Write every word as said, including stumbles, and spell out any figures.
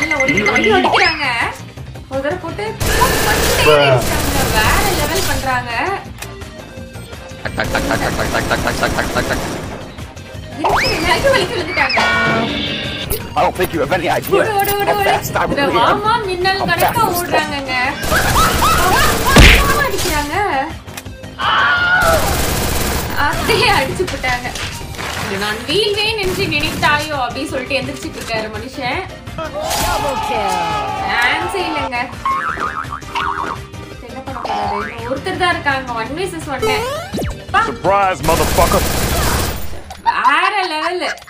ஜன்னல்ல ஓடி அடிக்கிறாங்க. ஒரு தடவை போட்டு வேற லெவல் பண்றாங்க. டக் டக் டக் டக் டக் டக் டக் டக் டக் டக். எனக்கு வலிக்கு விழுந்துட்டாங்க. I don't think you have any idea. ஓடு ஓடு ஓடு. மாமா மின்னல் கணக்கா ஓடுறாங்கங்க. அடிக்கிறாங்க. அப்படியே அடிச்சு போட்டாங்க. நான் வீழ்வேன் என்று நினைத்தாயோ அப்படி சொல்லிட்டு எந்திரிச்சிட்டு இருக்காரு மனுஷன். சான்ஸே இல்லைங்க. என்ன பண்ண போறாரு? ஒருத்தர் தான் இருக்காங்க. One versus one. Surprise, motherfucker. வேற லெவல்.